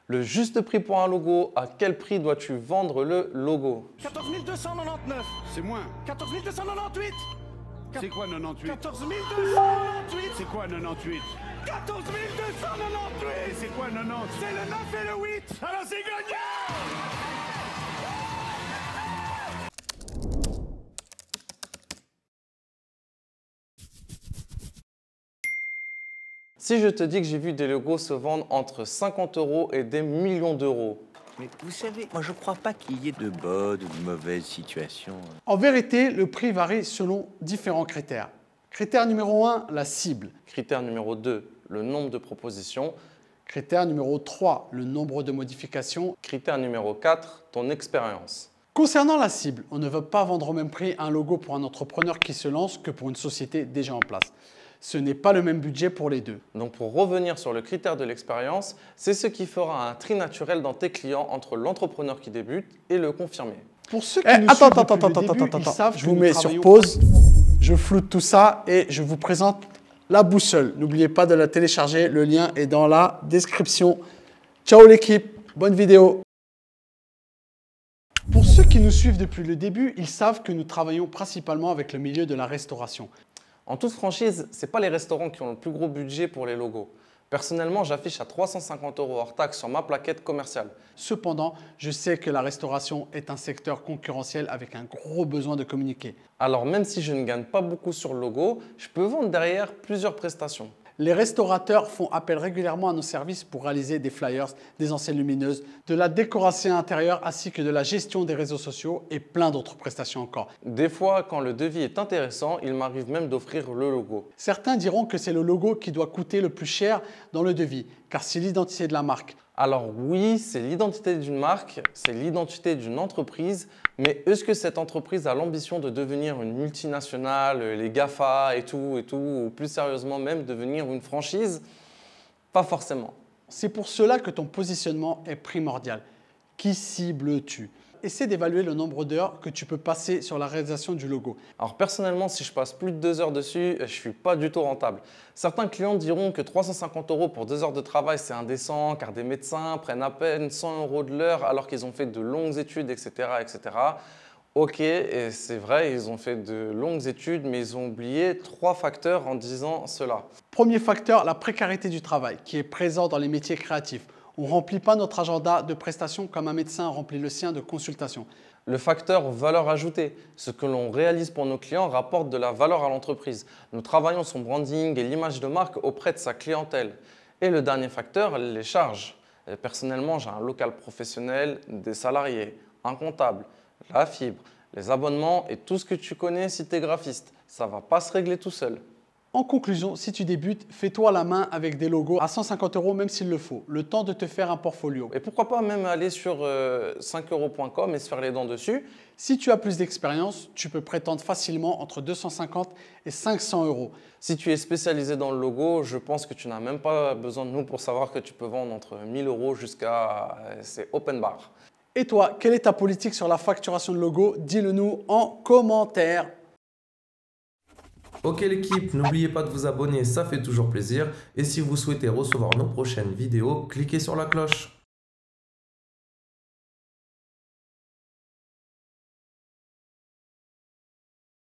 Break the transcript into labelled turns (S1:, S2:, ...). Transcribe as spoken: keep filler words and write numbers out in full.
S1: Le juste prix pour un logo, à quel prix dois-tu vendre le logo?
S2: quatorze mille deux cent quatre-vingt-dix-neuf.
S3: C'est moins.
S2: quatorze mille deux cent quatre-vingt-dix-huit.
S3: C'est quoi quatre-vingt-dix-huit?
S2: quatorze mille deux cent quatre-vingt-dix-huit.
S3: C'est quoi quatre-vingt-dix-huit?
S2: quatorze mille deux cent
S3: Et
S2: quatre-vingt-dix-huit.
S3: c'est quoi quatre-vingt-dix?
S2: C'est le neuf et le huit.
S3: Alors c'est gagné!
S1: Si je te dis que j'ai vu des logos se vendre entre cinquante euros et des millions d'euros.
S4: Mais vous savez, moi je crois pas qu'il y ait de bonnes ou de mauvaises situations.
S5: En vérité, le prix varie selon différents critères. Critère numéro un, la cible.
S1: Critère numéro deux, le nombre de propositions.
S5: Critère numéro trois, le nombre de modifications.
S1: Critère numéro quatre, ton expérience.
S5: Concernant la cible, on ne veut pas vendre au même prix un logo pour un entrepreneur qui se lance que pour une société déjà en place. Ce n'est pas le même budget pour les deux.
S1: Donc pour revenir sur le critère de l'expérience, c'est ce qui fera un tri naturel dans tes clients entre l'entrepreneur qui débute et le confirmé.
S5: Pour ceux qui
S1: Eh,
S5: nous
S1: attends,
S5: suivent
S1: attends,
S5: depuis
S1: attends,
S5: le
S1: attends,
S5: début,
S1: attends,
S5: ils
S1: attends.
S5: savent
S1: Je
S5: que
S1: vous
S5: nous
S1: mets sur
S5: travaillons-
S1: pause.
S5: Je floute tout ça et je vous présente la boussole. N'oubliez pas de la télécharger, le lien est dans la description. Ciao l'équipe, bonne vidéo. Pour ceux qui nous suivent depuis le début, ils savent que nous travaillons principalement avec le milieu de la restauration.
S1: En toute franchise, ce n'est pas les restaurants qui ont le plus gros budget pour les logos. Personnellement, j'affiche à trois cent cinquante euros hors taxe sur ma plaquette commerciale.
S5: Cependant, je sais que la restauration est un secteur concurrentiel avec un gros besoin de communiquer.
S1: Alors même si je ne gagne pas beaucoup sur le logo, je peux vendre derrière plusieurs prestations.
S5: Les restaurateurs font appel régulièrement à nos services pour réaliser des flyers, des enseignes lumineuses, de la décoration intérieure ainsi que de la gestion des réseaux sociaux et plein d'autres prestations encore.
S1: Des fois, quand le devis est intéressant, il m'arrive même d'offrir le logo.
S5: Certains diront que c'est le logo qui doit coûter le plus cher dans le devis, car c'est l'identité de la marque.
S1: Alors oui, c'est l'identité d'une marque, c'est l'identité d'une entreprise, mais est-ce que cette entreprise a l'ambition de devenir une multinationale, les GAFA et tout, et tout, ou plus sérieusement même devenir une franchise? Pas forcément.
S5: C'est pour cela que ton positionnement est primordial. Qui cibles-tu? Essaie d'évaluer le nombre d'heures que tu peux passer sur la réalisation du logo.
S1: Alors personnellement, si je passe plus de deux heures dessus, je ne suis pas du tout rentable. Certains clients diront que trois cent cinquante euros pour deux heures de travail, c'est indécent, car des médecins prennent à peine cent euros de l'heure alors qu'ils ont fait de longues études, et cetera, et cetera. Ok, et c'est vrai, ils ont fait de longues études, mais ils ont oublié trois facteurs en disant cela.
S5: Premier facteur, la précarité du travail, qui est présent dans les métiers créatifs. On ne remplit pas notre agenda de prestations comme un médecin remplit le sien de consultation.
S1: Le facteur valeur ajoutée, ce que l'on réalise pour nos clients rapporte de la valeur à l'entreprise. Nous travaillons son branding et l'image de marque auprès de sa clientèle. Et le dernier facteur, les charges. Et personnellement, j'ai un local professionnel, des salariés, un comptable, la fibre, les abonnements et tout ce que tu connais si tu es graphiste. Ça ne va pas se régler tout seul.
S5: En conclusion, si tu débutes, fais-toi la main avec des logos à cent cinquante euros même s'il le faut, le temps de te faire un portfolio.
S1: Et pourquoi pas même aller sur euh, cinq euros point com et se faire les dents dessus.
S5: Si tu as plus d'expérience, tu peux prétendre facilement entre deux cent cinquante et cinq cents euros.
S1: Si tu es spécialisé dans le logo, je pense que tu n'as même pas besoin de nous pour savoir que tu peux vendre entre mille euros jusqu'à… c'est open bar.
S5: Et toi, quelle est ta politique sur la facturation de logo? Dis-le nous en commentaire.
S6: Ok l'équipe, n'oubliez pas de vous abonner, ça fait toujours plaisir. Et si vous souhaitez recevoir nos prochaines vidéos, cliquez sur la cloche.